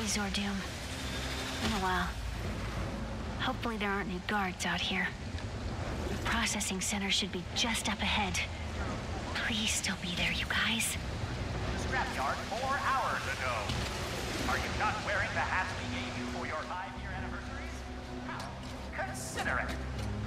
Zordoom. In a while. Hopefully there aren't new guards out here. The processing center should be just up ahead. Please still be there, you guys. The scrapyard 4 hours ago. Are you not wearing the hats we gave you for your 5-year anniversaries? Well, consider it.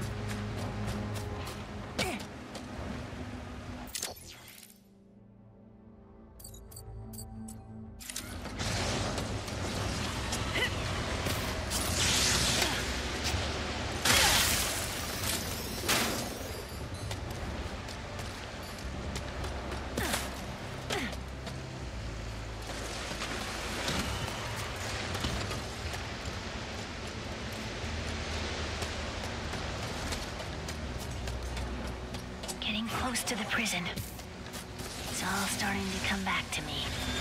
Close to the prison. It's all starting to come back to me.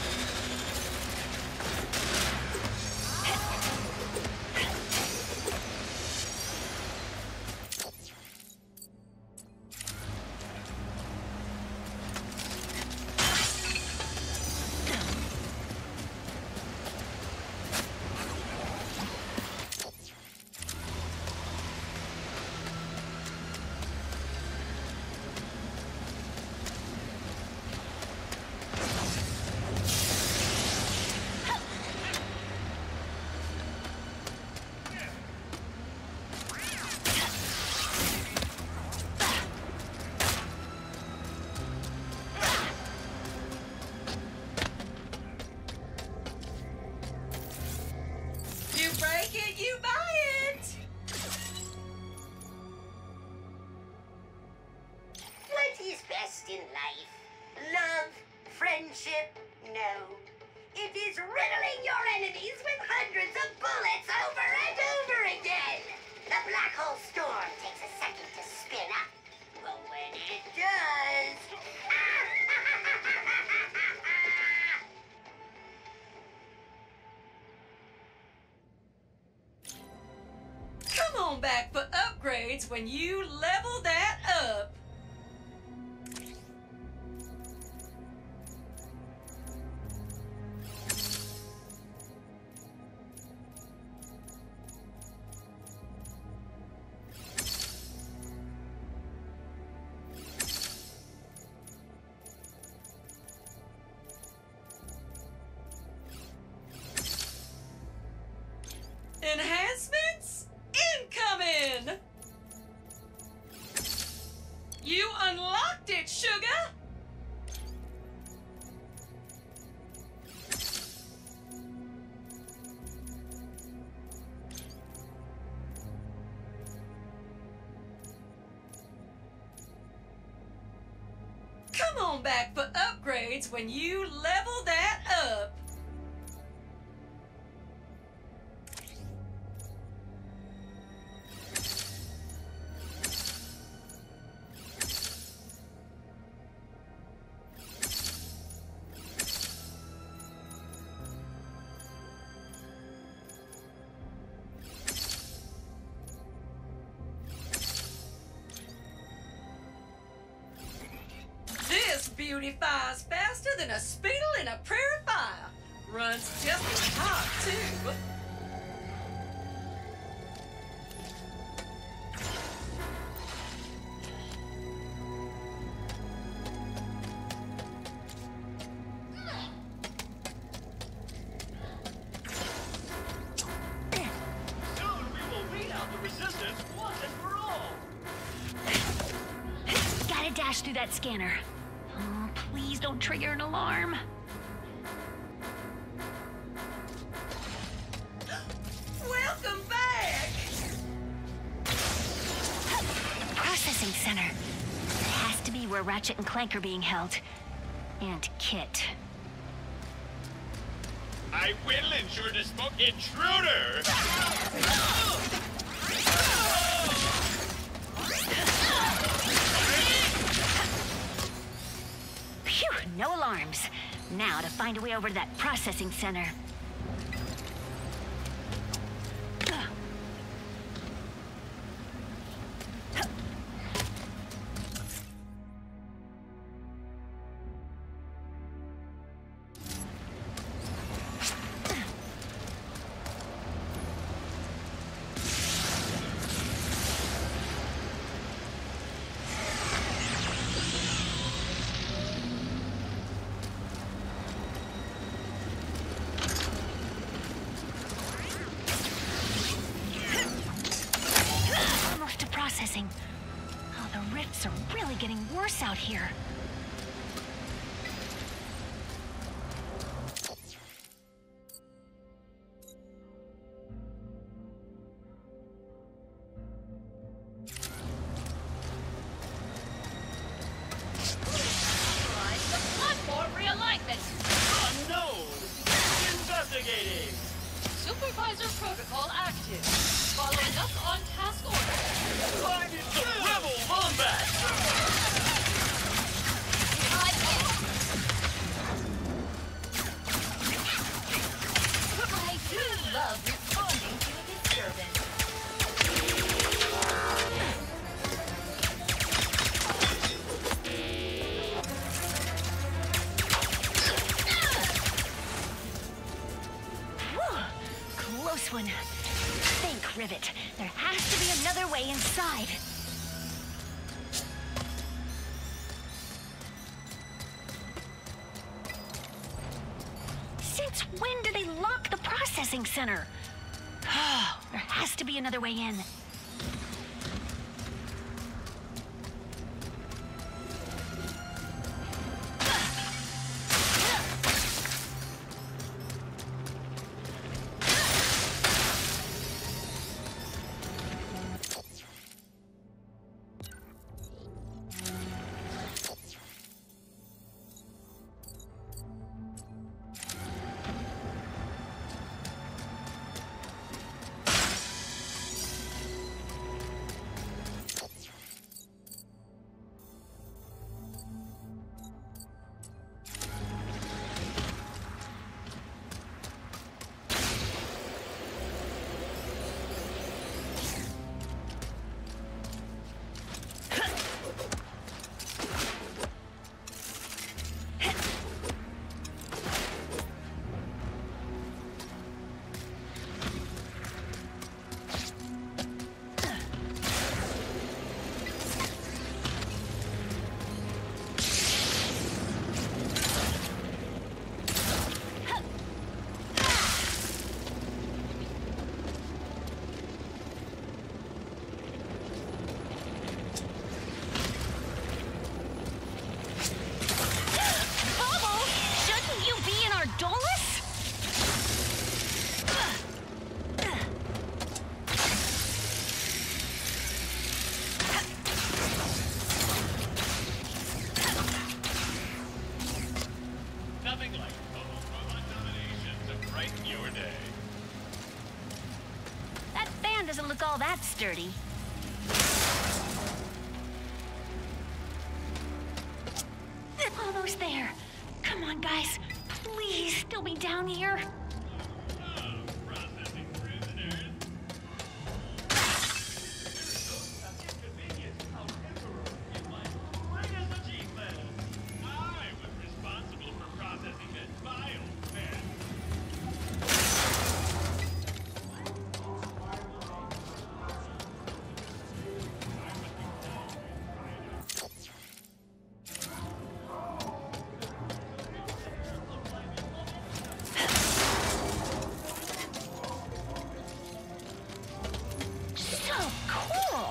In life. Love, friendship, no. It is riddling your enemies with hundreds of bullets over and over again. The black hole storm takes a second to spin up, but when it does... Come on back for upgrades when you level that up. Enhancements incoming! You unlocked it, sugar! Come on back for upgrades when you level that up. Beautifies faster than a speedle in a prairie fire. Runs just as hot, too. Soon we will weed out the resistance once and for all. Gotta dash through that scanner. Oh, please don't trigger an alarm. Welcome back! Processing center. It has to be where Ratchet and Clank are being held. And Kit. I will ensure the smoke intruder! Phew, no alarms. Now to find a way over to that processing center. bullets are really getting worse out here. Supervisor protocol active. Following up on task order. Find the rebel Lombax! I do love responding to a disturbance. Close one. Think, Rivet. There has to be another way inside. Since when did they lock the processing center? There has to be another way in. Nothing like total robot domination to brighten your day. That fan doesn't look all that sturdy. Almost there. Come on, guys. Please, still be down here. Processing prisoners. Inconvenient, however, in my greatest achievement. I was responsible for processing that biosphere. So cool.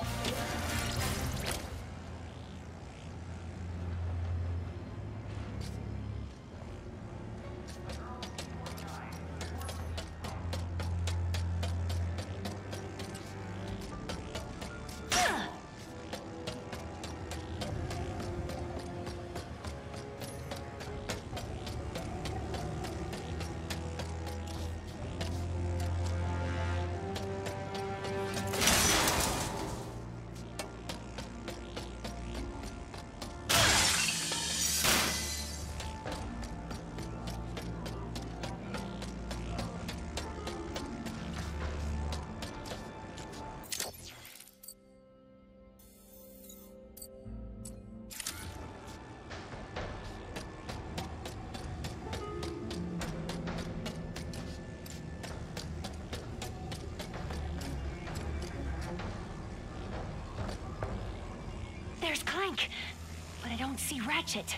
There's Clank, but I don't see Ratchet.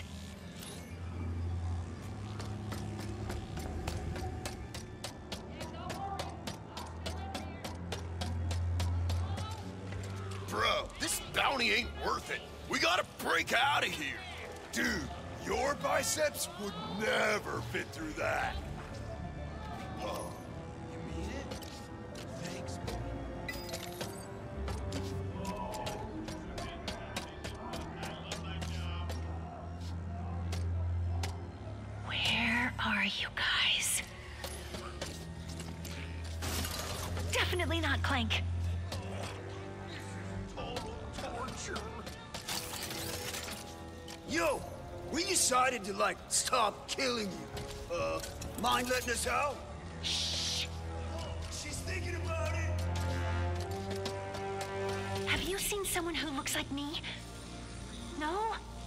Bro, this bounty ain't worth it. We gotta break out of here. Dude, your biceps would never fit through that. Oh, you mean it? Thanks. Where are you guys? Definitely not Clank. Total torture. Yo, we decided to, like, stop killing you. Mind letting us out? Shh. She's thinking about it. Have you seen someone who looks like me? No?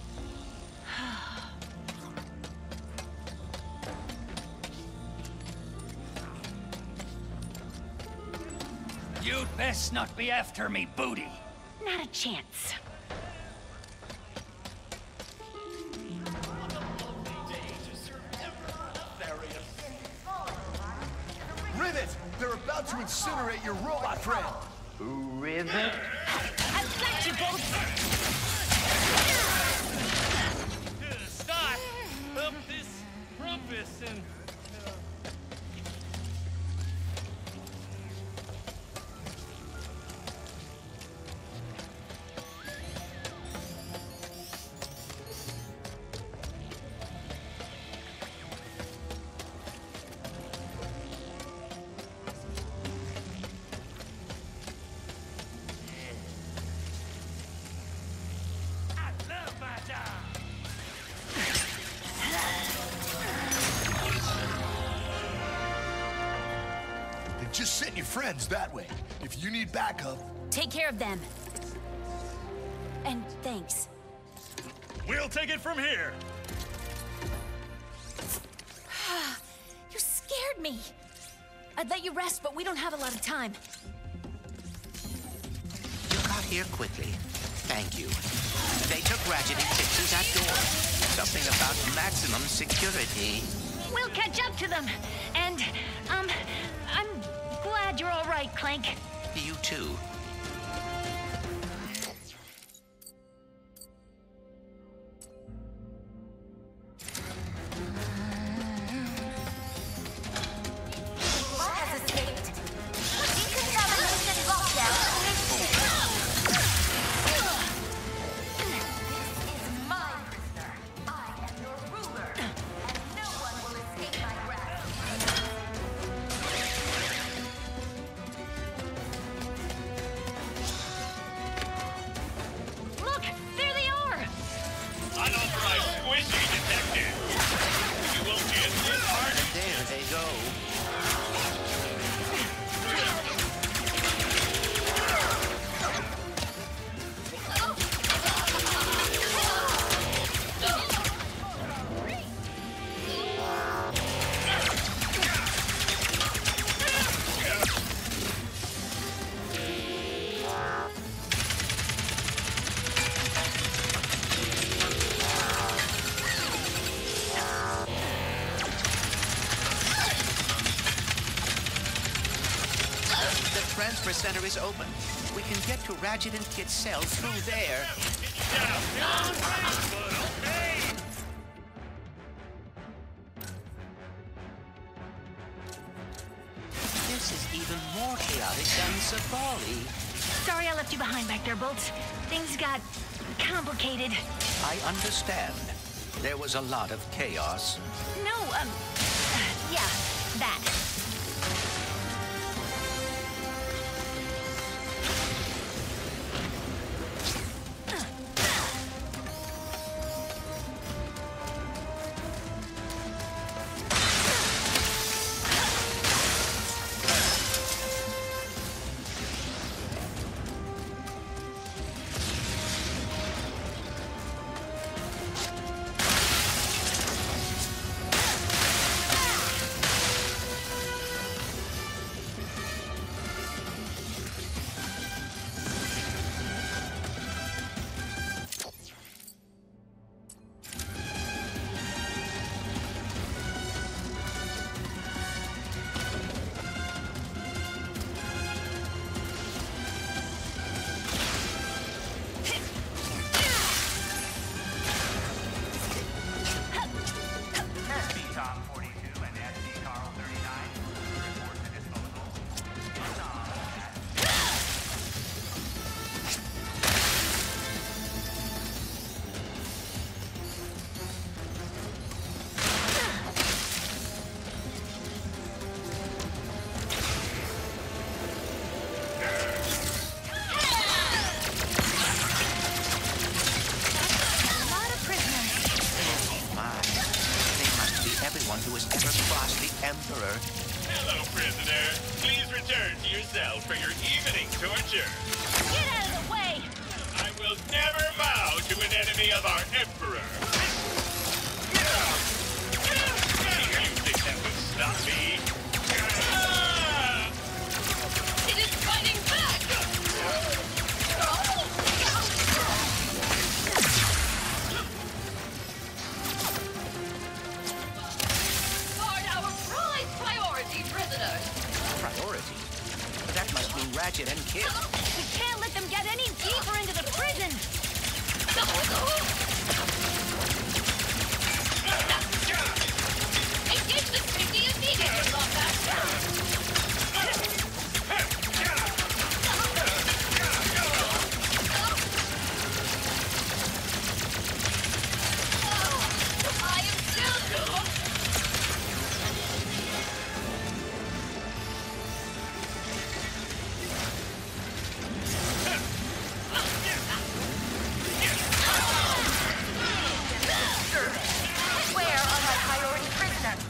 You'd best not be after me, booty. Not a chance. Rivet! They're about to incinerate your robot friend! Rivet? I've got you both! Start up this rumpus and... Just send your friends that way. If you need backup... Take care of them. And thanks. We'll take it from here. You scared me. I'd let you rest, but we don't have a lot of time. You got here quickly. Thank you. They took Ratchet and fixes that door. Something about maximum security. We'll catch up to them. And, I'm glad you're all right, Clank. You too. Has escaped. Decontamination lockdown initiated. This is my prisoner. I am your ruler, and no one will escape my grasp. Look, there they are. Unauthorized squishy detected. You won't get this hard. There they go. The transfer center is open. We can get to Ratchet and Kit's cell through there. This is even more chaotic than Savali. Sorry I left you behind back there, Bolts. Things got complicated. I understand. There was a lot of chaos. No, yeah, that. return to your cell for your evening torture. Get out of the way! I will never bow to an enemy of our Emperor. You think that would stop me? It is fighting back! Guard our priority prisoners! Priority? That must mean Ratchet and Kid. We can't let them get any deeper into the prison! Engage the safety immediately, Lombax! I am still doomed! Where are my priority prisoners?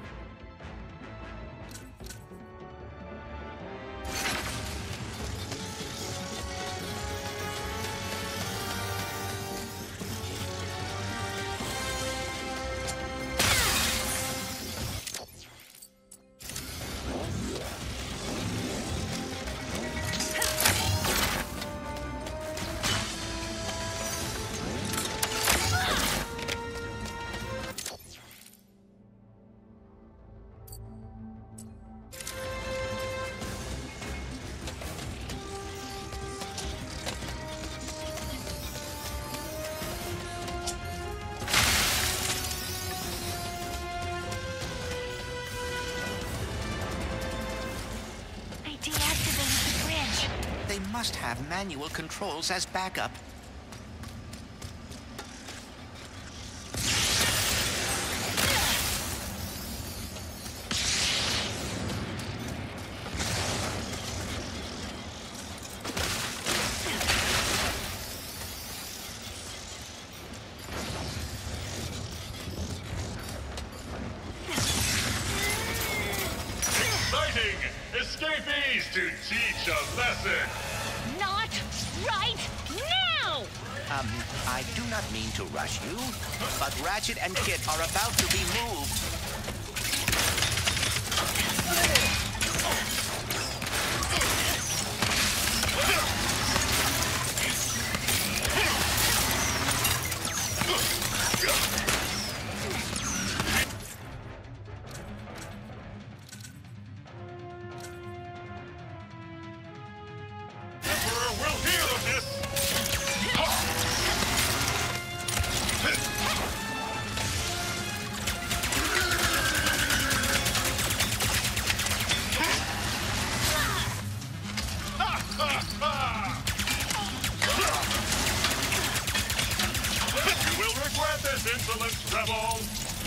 Deactivated the bridge. They must have manual controls as backup. Escapees to teach a lesson. Not right now! I do not mean to rush you, but Ratchet and Kid are about to be moved. Insolence, rebel!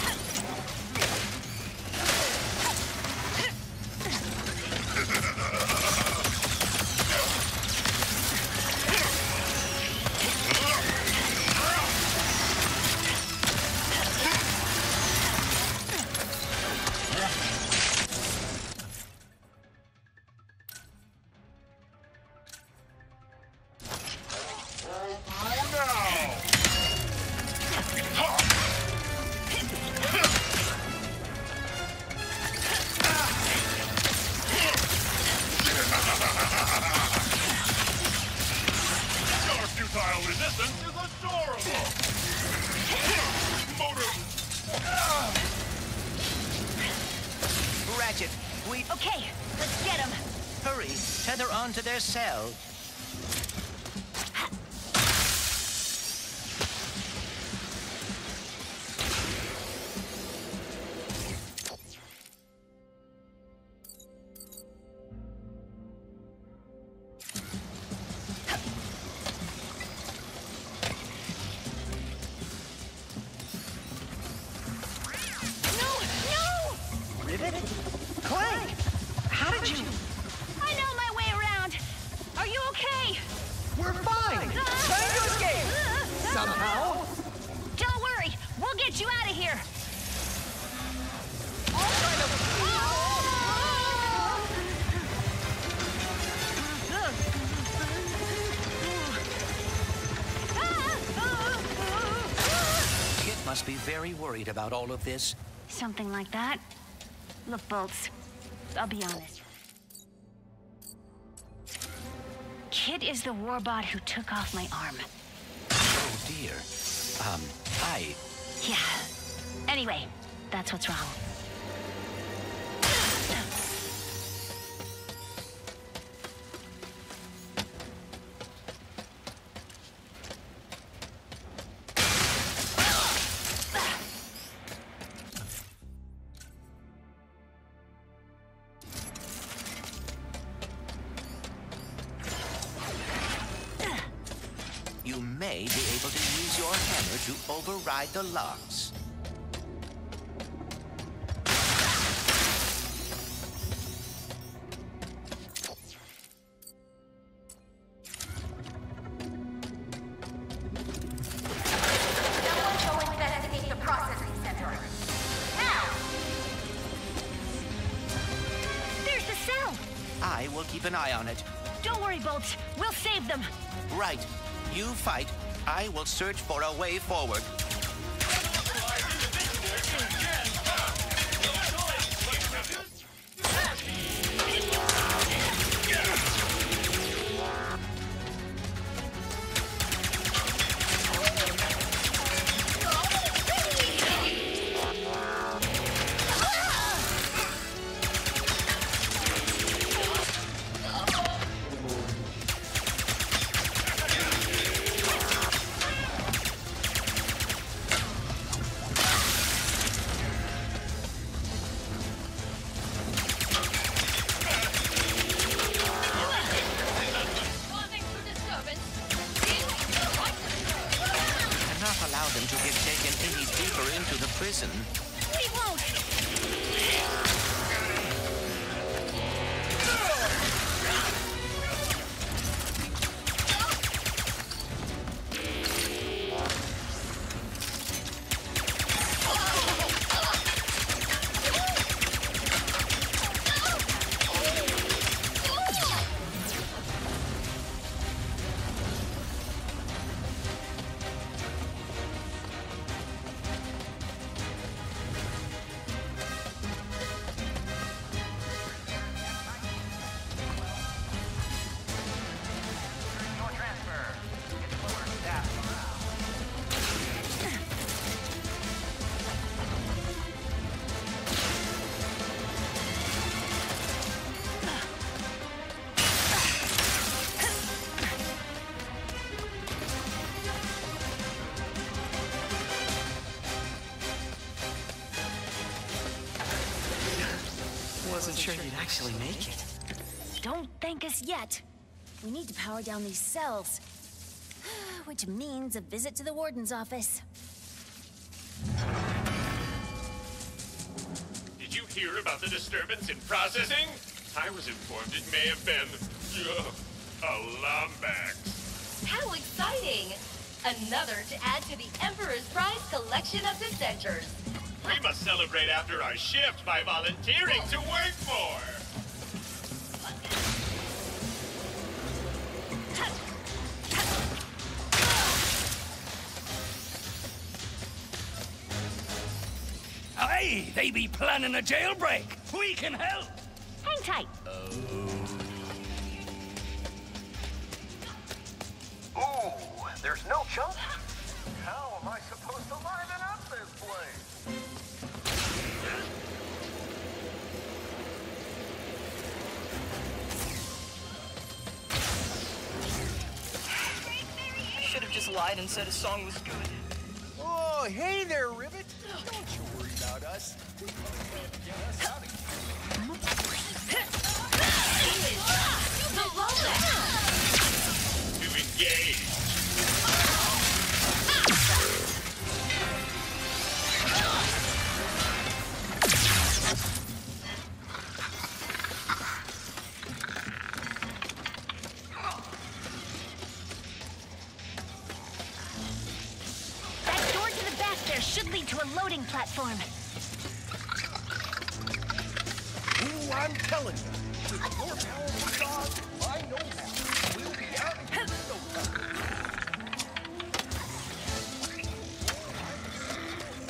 Resistance is adorable! Ratchet, we... Okay, let's get him. Hurry, tether on to their cell. Clank! How did you... I know my way around. Are you okay? We're fine! Trying to escape! Somehow! Don't worry, we'll get you out of here. I'll try to... must be very worried about all of this. Something like that. Look, Bolts, I'll be honest. Kid is the warbot who took off my arm. Oh dear. Yeah. Anyway, that's what's wrong. You may be able to use your hammer to override the locks. Someone go investigate the processing center. Now! There's the cell! I will keep an eye on it. Don't worry, Bolts. We'll save them. Right. You fight. I will search for a way forward. Allow them to get taken any deeper into the prison. We won't! Your transfer. It's lower staff morale. Wasn't sure you'd actually make it. Don't thank us yet. We need to power down these cells. Which means a visit to the warden's office. Did you hear about the disturbance in processing? I was informed it may have been a Lombax. How exciting! Another to add to the Emperor's Prize collection of dissenters. We must celebrate after our shift by volunteering to work more. Aye, they be planning a jailbreak. We can help. Hang tight. Ooh, there's no chunk? How am I supposed to liven up this place? Should have just lied and said his song was good. Oh, hey there, Ribbit. Don't you worry about us. Get us out of here. The Lombax! To engage. That door to the back there should lead to a loading platform. Ooh, I'm telling you. With your powerful dog, I know how. We'll be out of here in no time.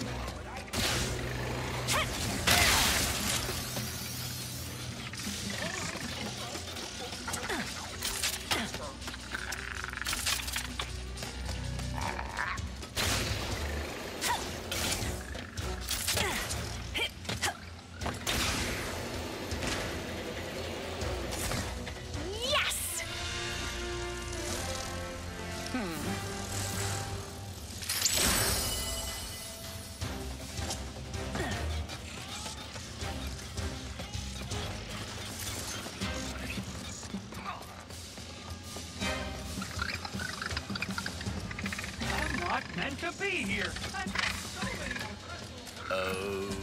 meant to be here. I've got so many more crystals.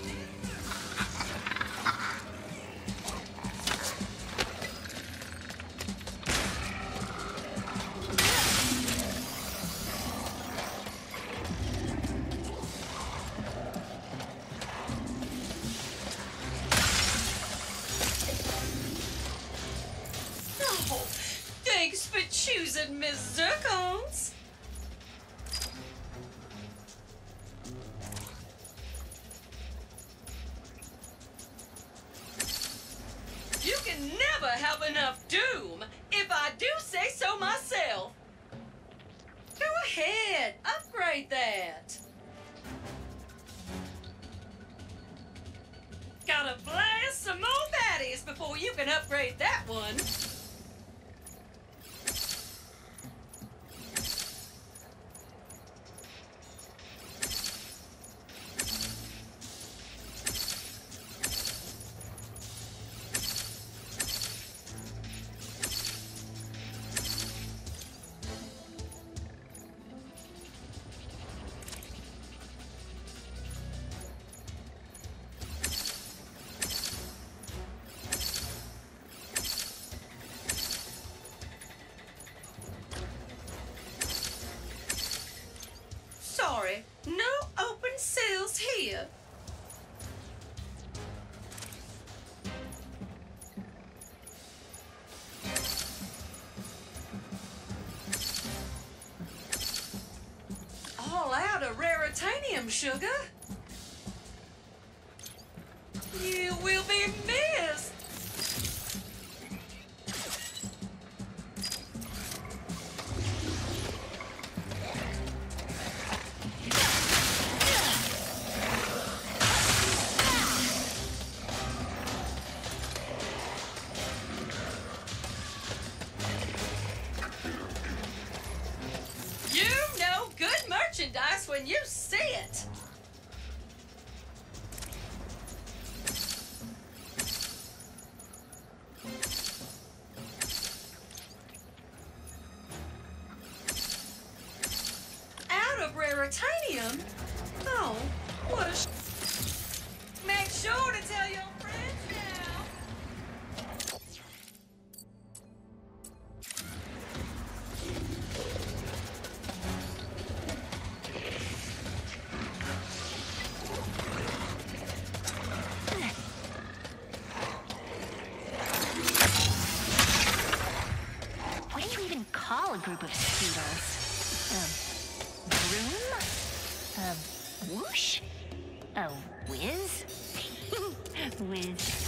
Oh, thanks for choosing Miss Zircons. You can never have enough doom, if I do say so myself. Go ahead, upgrade that. Gotta blast some more baddies before you can upgrade that one. Sorry, no open sales here. All out of raritanium, sugar. You will be missed. You know good merchandise when you see it. Out of raritanium? Oh, what a Make sure to tell your friends now. What do you even call a group of Scoodles? A broom? A whoosh? A whiz? Whiz.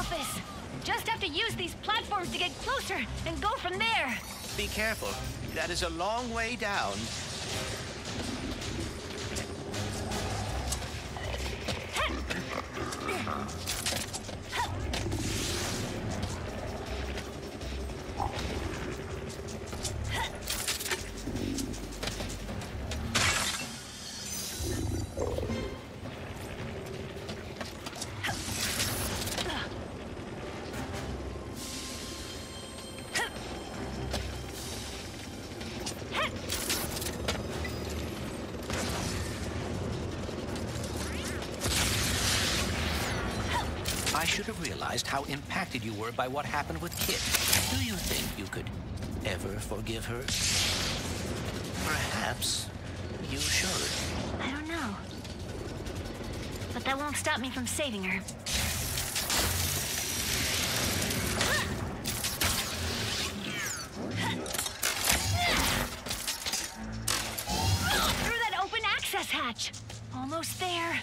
office. Just have to use these platforms to get closer and go from there. Be careful. That is a long way down. I should have realized how impacted you were by what happened with Kit. Do you think you could ever forgive her? Perhaps you should. I don't know. But that won't stop me from saving her. Through that open access hatch. Almost there.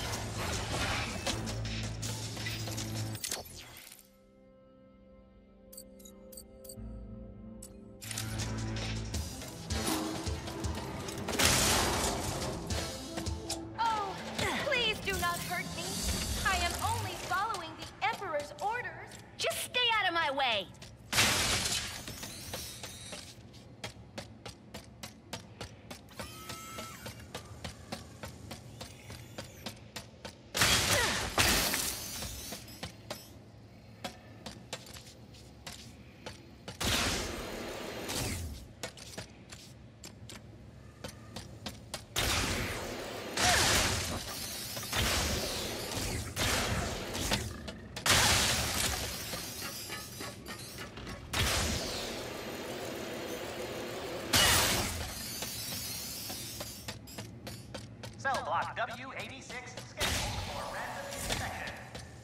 Cell block W86 scheduled for random inspection.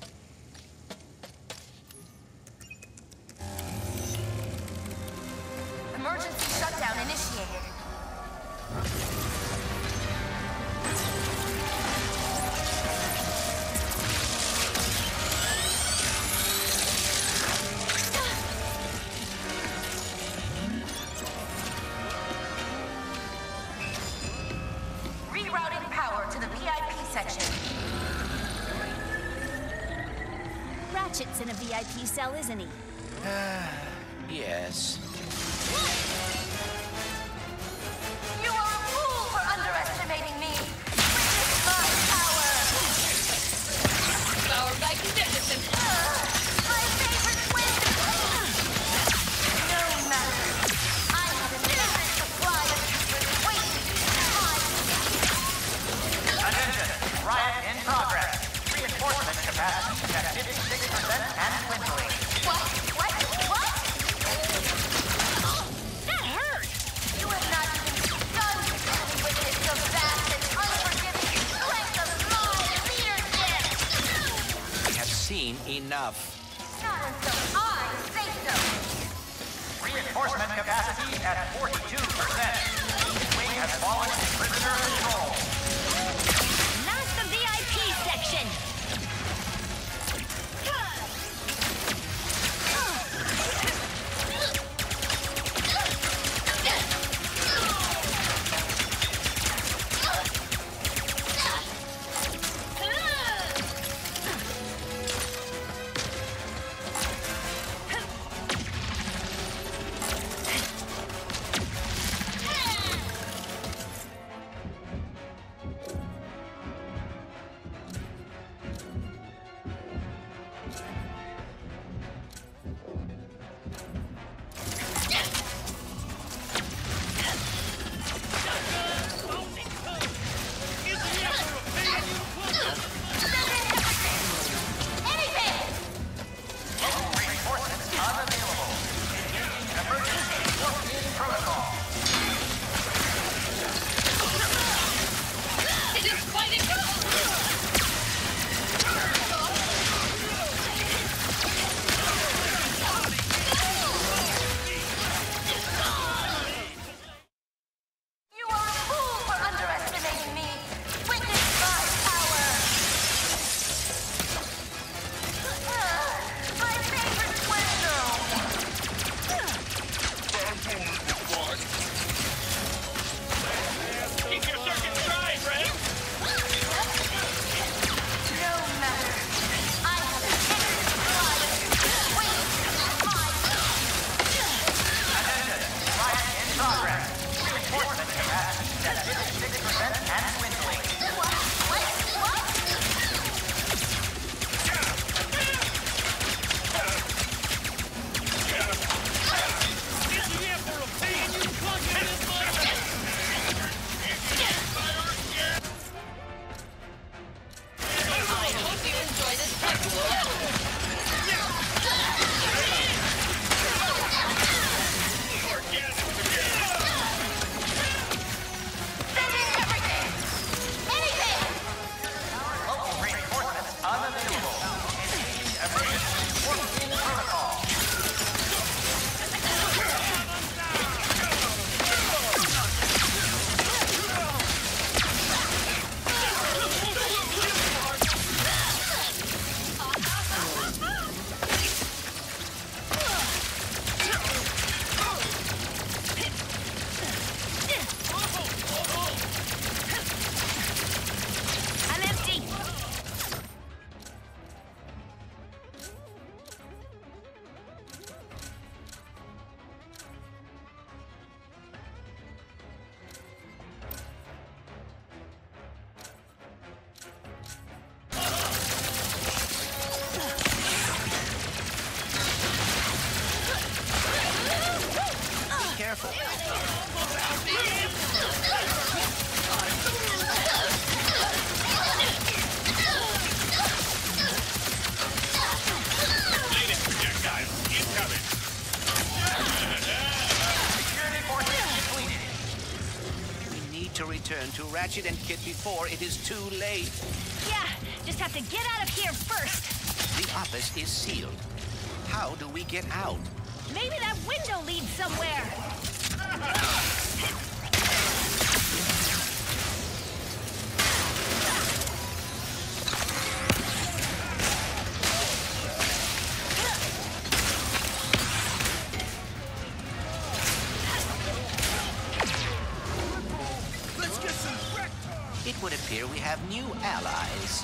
Emergency shutdown initiated. Rerouting power to the VIP section. Ratchet's in a VIP cell, isn't he? Yes. You are a fool for underestimating me. Witness my power. Power by condition. My favorite win. No matter. I have an infinite supply of useless waste. Attention! Riot in progress. Reinforcement capacity at 56% and dwindling. What? That hurt! You have not even begun to witness the vast and unforgiving strength of my leadership! We have seen enough. Not until I say so! Reinforcement capacity at 42%. Wing has fallen to prisoner control. Not the VIP section! return to Ratchet and Kit before it is too late. Yeah, just have to get out of here first. The office is sealed. How do we get out? Maybe that window leads somewhere. It would appear we have new allies.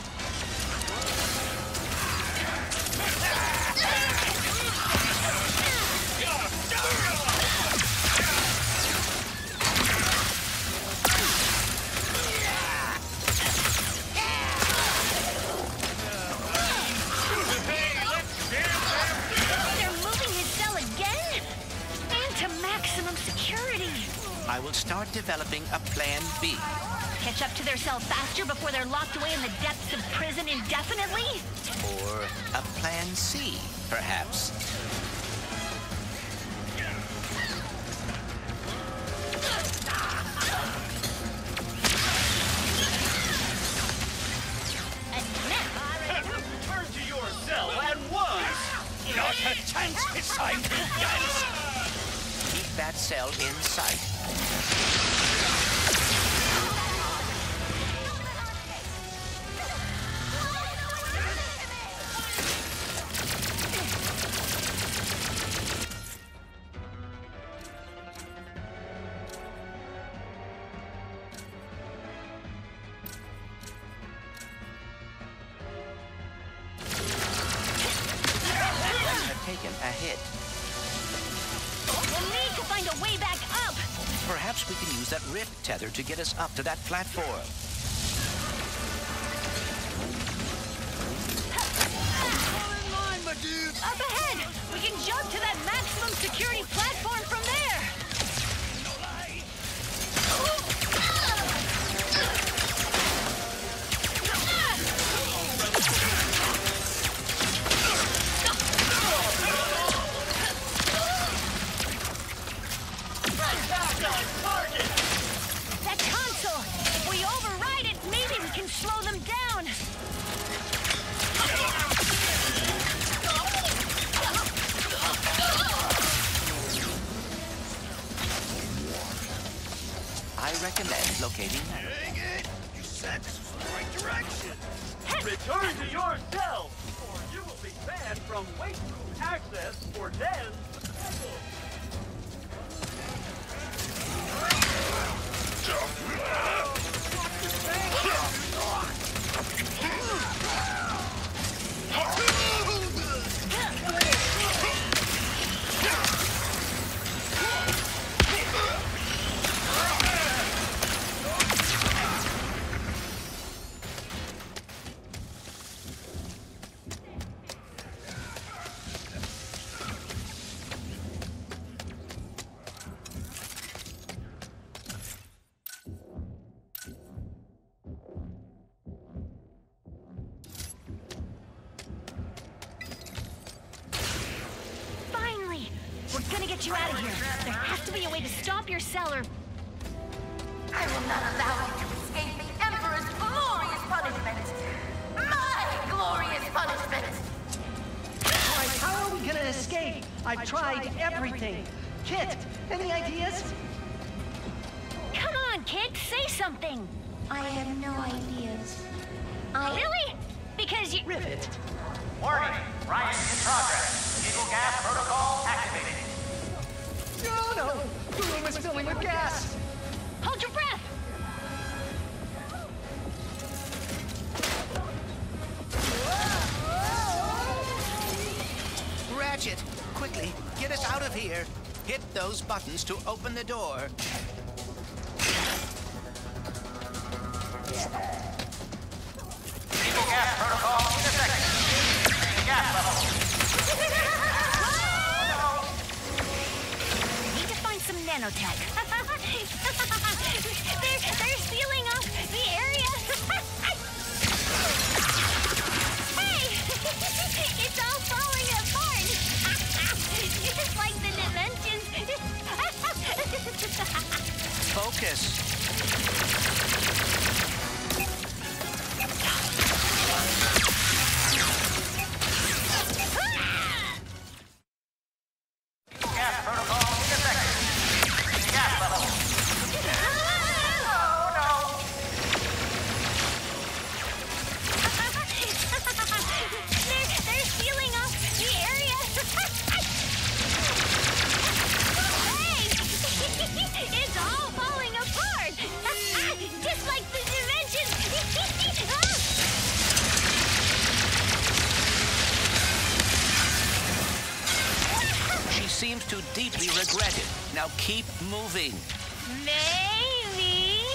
They're moving his cell again? And to maximum security. I will start developing a plan B. Catch up to their cell faster before they're locked away in the depths of prison indefinitely? Or a plan C, perhaps. Return to your cell at once! Not a chance beside me, guys! Keep that cell in sight. Taken a hit. We'll need to find a way back up. Perhaps we can use that rift tether to get us up to that platform. Up ahead! We can jump to that maximum security platform from there! That console! If we override it, maybe we can slow them down! I recommend locating. Dang it! You said this was the right direction! Return to your cell, or you will be banned from weight room access for Den's special. Finally! We're gonna get you out of here. There has to be a way to stop your cell or... I will not allow you to escape the Emperor's glorious punishment. My glorious punishment. Like, how are we gonna escape? I've tried everything. Kit, any ideas? Come on, kid, say something! I have no ideas. Really? Because you... Rivet. Warning, riot in progress. Diesel gas protocol activated. No! The room is filling with gas! Hold your breath! Ratchet, quickly, get us out of here. Hit those buttons to open the door. Diesel gas protocol intersected. Increasing gas level. Need to find some nanotech. they're sealing off the area. Hey! It's all falling apart. Just like the dimensions. Focus. seems to deeply regret it. Now keep moving. Maybe.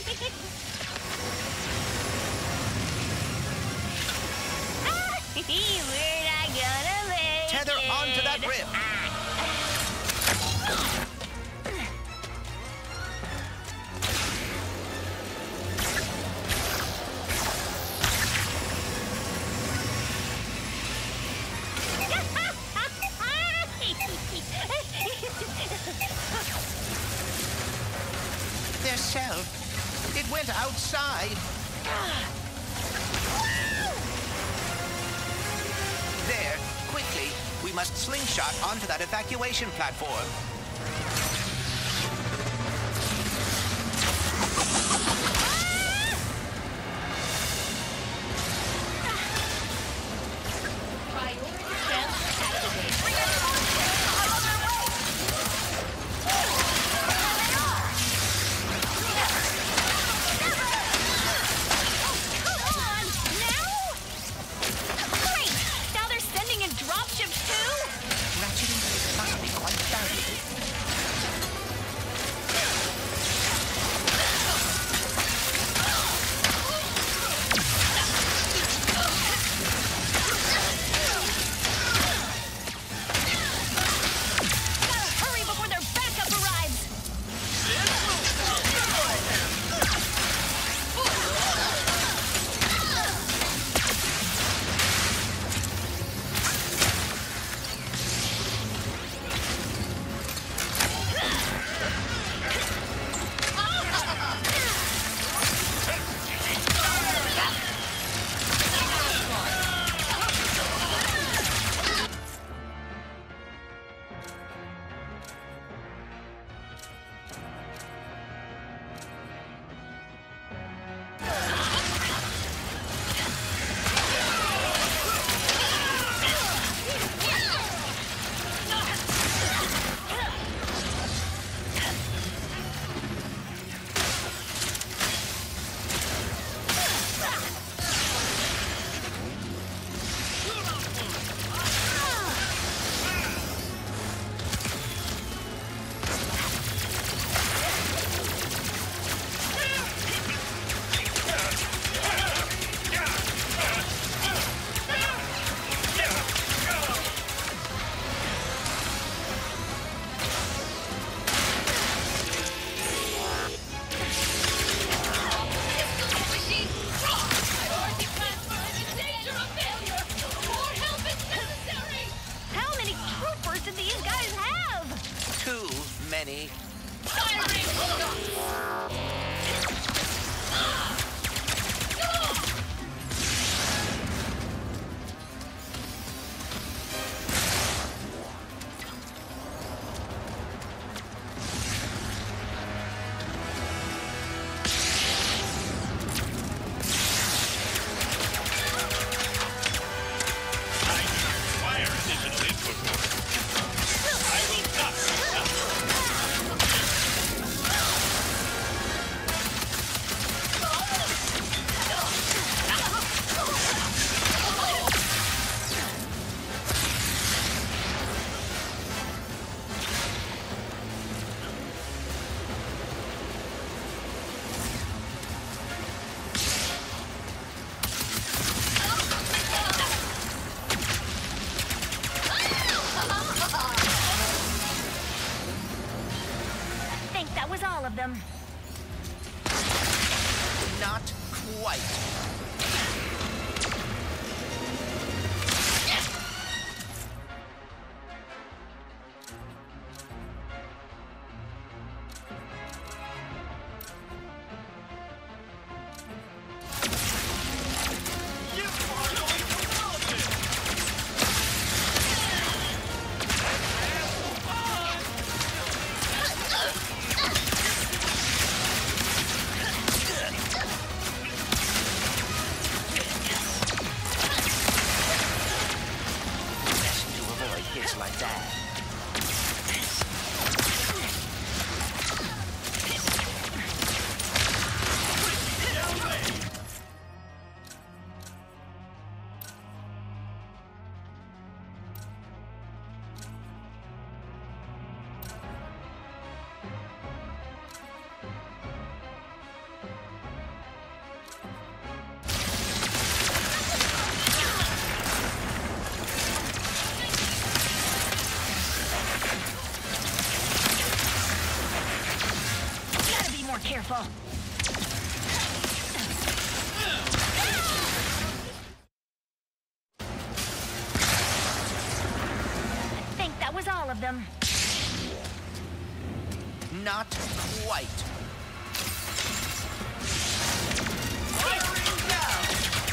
We're not gonna make Tether it. onto that rip. Their cell, it went outside. There, quickly, we must slingshot onto that evacuation platform. them. Not quite. careful. I think that was all of them. Not quite. Firing down!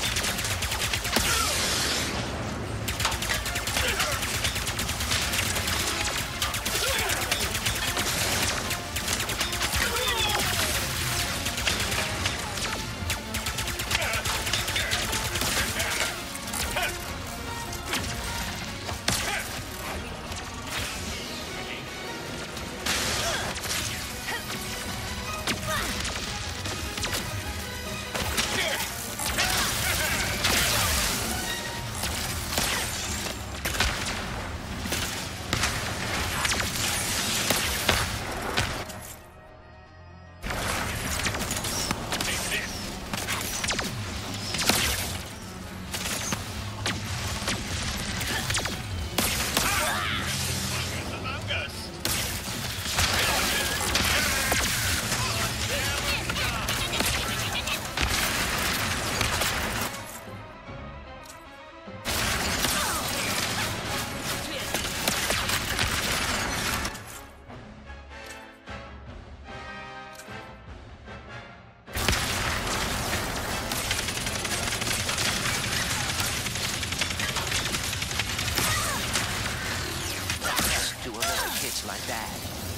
Like that.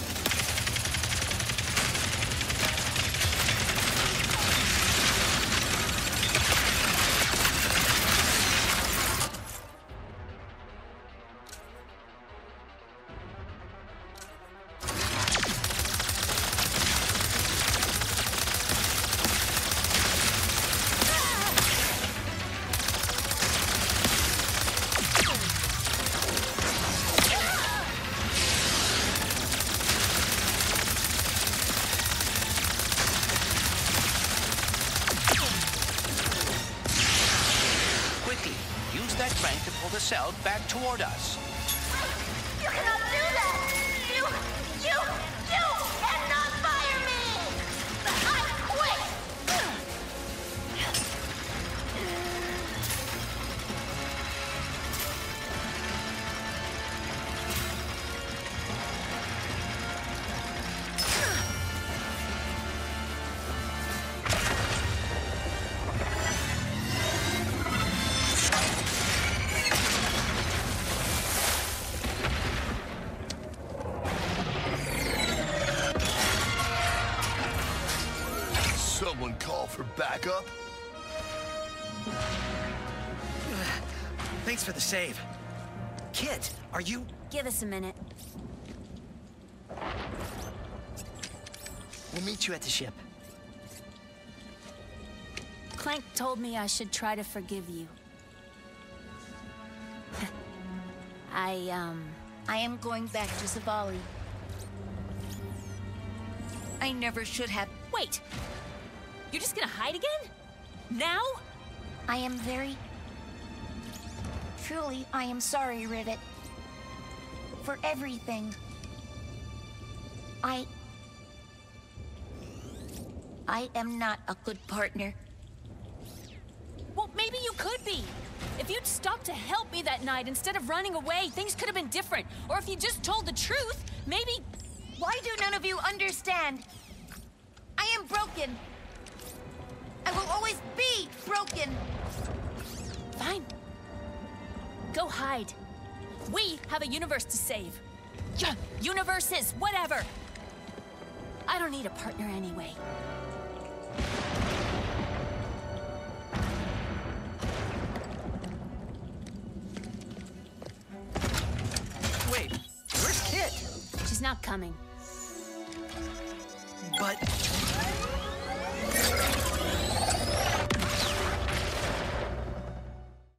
The cell back toward us. You cannot do that! You cannot fire me! I quit! Someone call for backup? Thanks for the save. Kit, are you... Give us a minute. We'll meet you at the ship. Clank told me I should try to forgive you. I am going back to Zavali. I never should have... Wait! You're just gonna hide again? Now? I am very... Truly, I am sorry, Rivet. For everything. I am not a good partner. Well, maybe you could be. If you'd stopped to help me that night instead of running away, things could have been different. Or if you just told the truth, maybe... Why do none of you understand? I am broken. I will always be broken. Fine. Go hide. We have a universe to save. Yeah, universes, whatever. I don't need a partner anyway. Wait, where's Kit? She's not coming. But